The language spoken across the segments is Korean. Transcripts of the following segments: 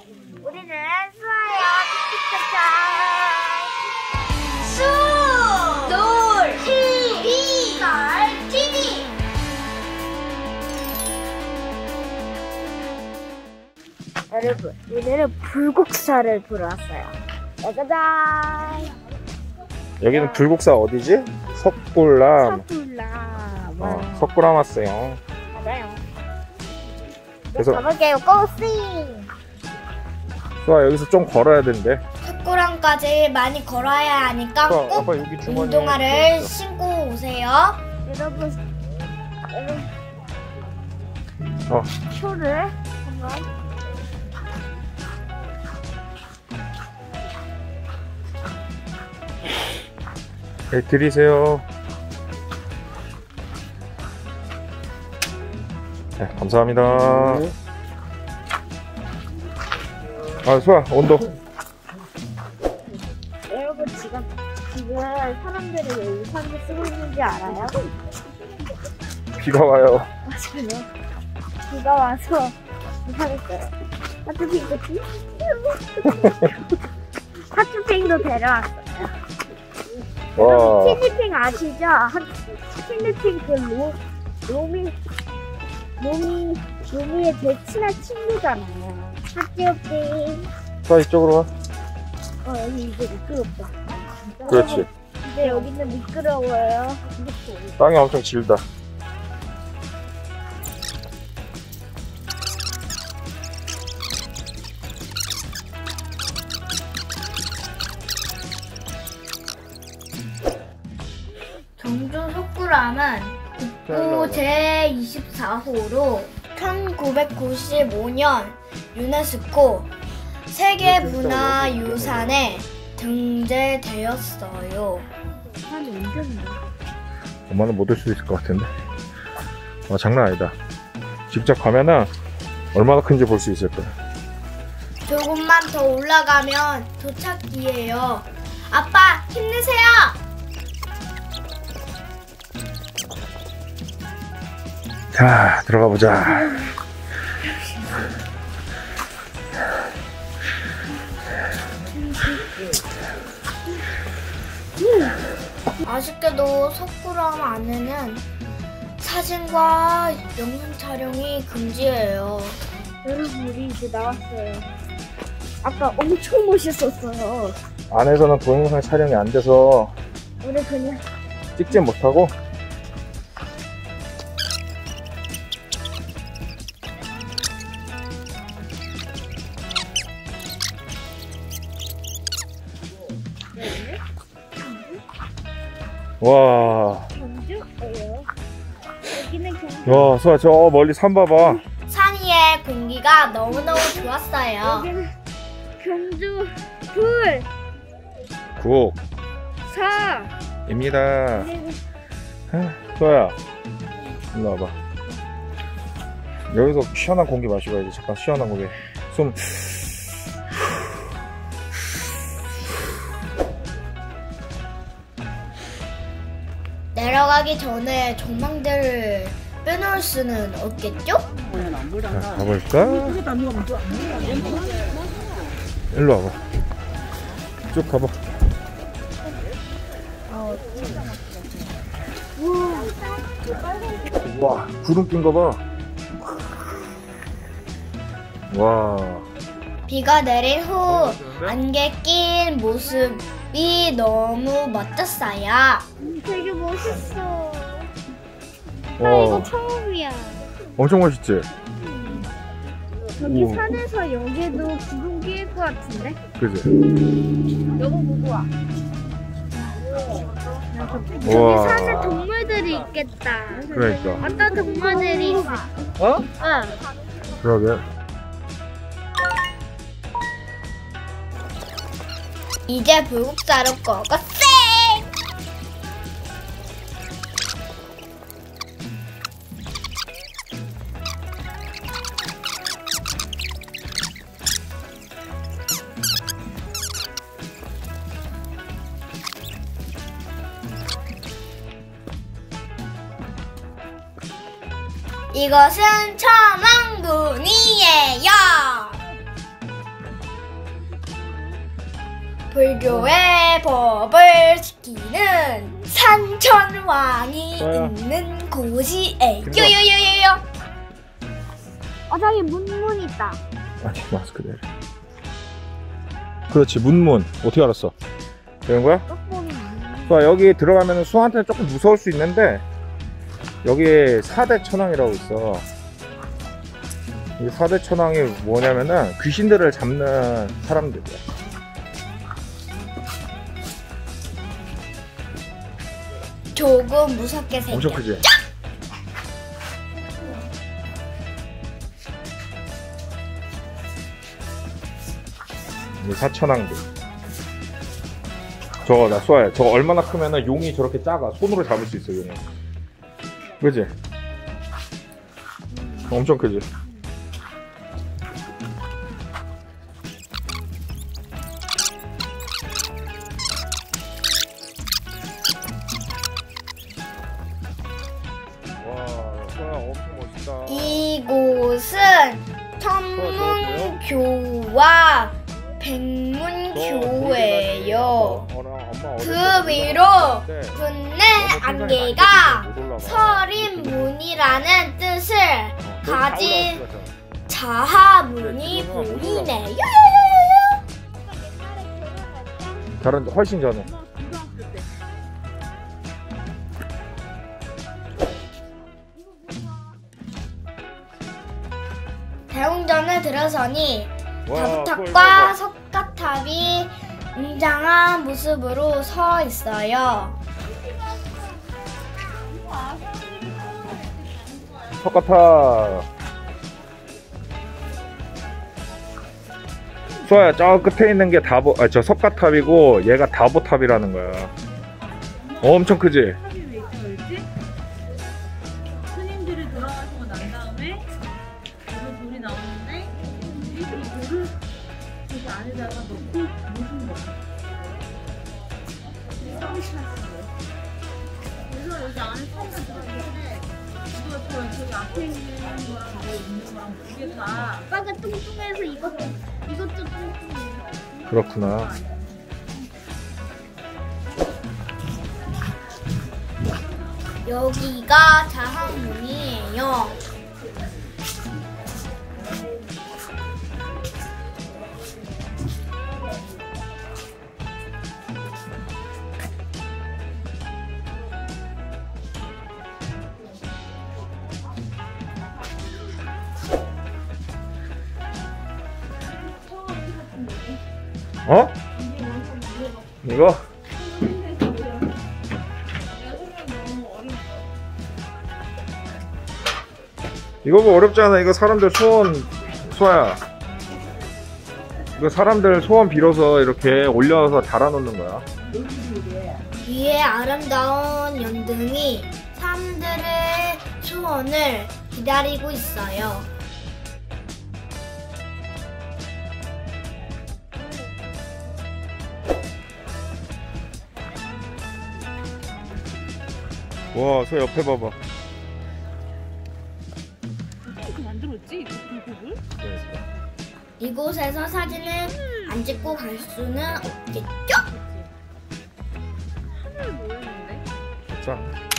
우리는 수아요. 틱틱 수, 놀, TV, 걸, TV. 여러분, 오늘은 불국사를 보러 왔어요. 짜자잔. 여기는 불국사 어디지? 석굴남. 석굴남. 석굴남 왔어요. 맞아요. 그래서 가볼게요. 고싱. 수아 여기서 좀 걸어야 된대. 석굴암까지 많이 걸어야 하니까 수아, 꼭 아빠 여기 주머니에 운동화를 신고 오세요. 여러분, 어. 표를 한번. 네, 드리세요. 네, 감사합니다. 아, 수아, 온도. 여러분, 지금 사람들이 왜 우산을 쓰고 있는지 알아요? 비가 와요. 맞아요. 비가 와서 우산을 써요. 하트핑도 하트핑도 데려왔어요. 와. 티니핑 아시죠? 티니핑 그 로미의 제일 친한 친구잖아요. 하트핑. 수아, 이쪽으로 와. 여기 이제 미끄럽다. 그렇지. 근데 여기는 미끄러워요. 땅이 엄청 질다. 경주 석굴암은 국보 제24호로 1995년 유네스코 세계문화유산에 등재되었어요. 엄마는 못 올 수도 있을 것 같은데. 와, 장난 아니다. 직접 가면은 얼마나 큰지 볼 수 있을 거야. 조금만 더 올라가면 도착이에요. 아빠 힘내세요. 자, 들어가 보자. 아쉽게도 석굴암 안에는 사진과 영상 촬영이 금지예요. 여러분, 우리 이제 나왔어요. 아까 엄청 멋있었어요. 안에서는 동영상 촬영이 안 돼서 우리 그냥 찍지 못하고. 와. 경주예요. 여기는 경주. 와, 수아, 저 멀리 산 봐봐. 산 위의 공기가 너무너무 좋았어요. 여기는 경주 둘, 9입니다. 사. 수아야, 일로 와봐. 여기서 시원한 공기 마시고, 잠깐 시원한 공기. 숨. 내려가기 전에 조망대를 빼놓을 수는 없겠죠? 자, 가볼까? 일로 와봐. 쭉 가봐. 와, 구름 낀 거 봐. 와. 비가 내린 후 안개 낀 모습이 너무 멋졌어요. 되게 멋있어. 나 와. 이거 처음이야. 엄청 멋있지? 저기 우와. 산에서 여기도 구름 끼일 것 같은데? 그지? 여보 보고 와. 저기 우와. 산에 동물들이 있겠다. 그러니까. 어떤 동물들이 있어? 어? 응. 그러게. 이제 불국사로 고고쌩! 이것은 천왕군이에요. 불교의 법을 지키는 산천왕이 좋아요. 있는 곳이에요. 김서. 요요요요요. 저기 문문 있다. 아니 마스크 내려. 그렇지 문문. 어떻게 알았어? 되는 거야? 떡볶이. 수아 여기 들어가면 수아한테는 조금 무서울 수 있는데 여기 4대 천왕이라고 있어. 이 4대 천왕이 뭐냐면은 귀신들을 잡는 사람들이야. 조금 무섭게 생겼. 엄청 크지? 이 사천왕들. 저거 나 수아야. 저거 얼마나 크면은 용이 저렇게 작아. 손으로 잡을 수 있어 용을. 그지? 엄청 크지? 와, 수아야 엄청 멋있다. 이곳은 천문교와 백문교예요. 그 위로 분내 안개가 서린문이라는 뜻을 가진 자하문이 보이네요. 다른 훨씬 전에. 대웅전에 들어서니 와, 다부탑과 석가탑이 웅장한 모습으로 서 있어요. 석가탑. 수아야 저 끝에 있는 게 저 석가탑이고 얘가 다보탑이라는 거야. 엄청 크지? 탑이 왜 이렇게 넓지? 스님들이 돌아가시고 난 다음에 여기 돌이 나오는데 이 돌을 여기 안에다가 넣고 묻은 거야. 그래서 여기 안에 성가 들어있는데 이거 저기 앞에 있는 거랑 위에 있는 거랑 두 개 다 아빠가 뚱뚱해서 이것도 뚱뚱해. 그렇구나. 여기가 자하문이에요. 어? 이거? 이거 뭐 어렵지 않아. 이거 사람들 소원. 수아야 이거 사람들 소원 빌어서 이렇게 올려서 달아놓는 거야. 위에 아름다운 연등이 사람들의 소원을 기다리고 있어요. 와, 저 옆에 봐봐. 이렇게 만들었지? 이 불법을? 이곳에서 사진을 안 찍고 갈 수는 없겠죠? 하늘 모였는데? 자,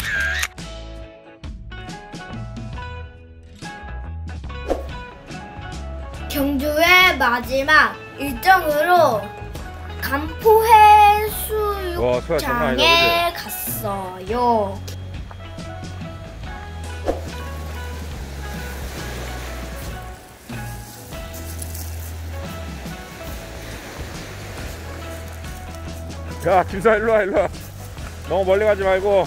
경주의 마지막 일정으로 간포해 와, 소야 장난 아니다, 수육장에 갔어요. 야, 김사 일로 와, 일로 와. 너무 멀리 가지 말고.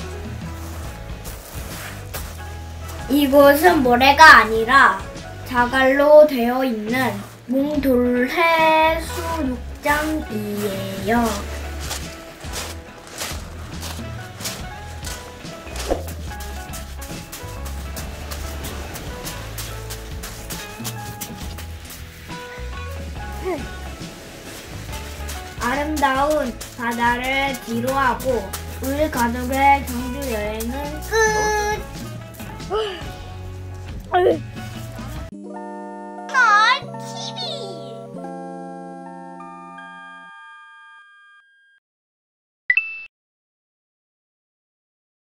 이곳은 모래가 아니라 자갈로 되어 있는 몽돌해 수육장이에요. 아름다운 바다를 뒤로하고 우리 가족의 경주 여행은 끝!